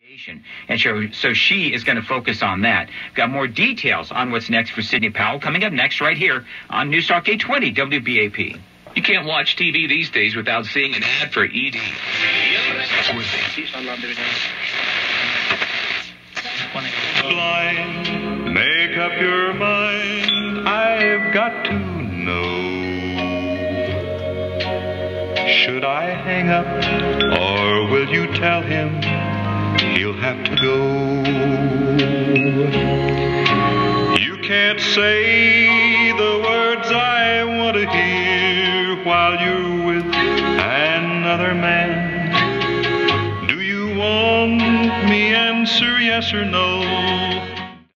And so she is going to focus on that. Got more details on what's next for Sidney Powell coming up next right here on Newstalk 820 WBAP. You can't watch TV these days without seeing an ad for ED. Blind, make up your mind, I've got to know. Should I hang up, or will you tell him he'll have to go? You can't say the words I want to hear while you're with another man. Do you want me answer yes or no?